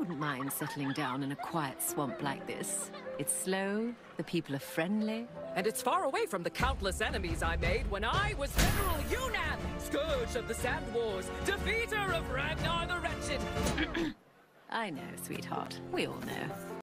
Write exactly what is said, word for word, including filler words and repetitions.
wouldn't mind settling down in a quiet swamp like this. It's slow, the people are friendly. And it's far away from the countless enemies I made when I was General Yunnan, Scourge of the Sand Wars, defeater of Ragnar the Wretched. I know, sweetheart. We all know.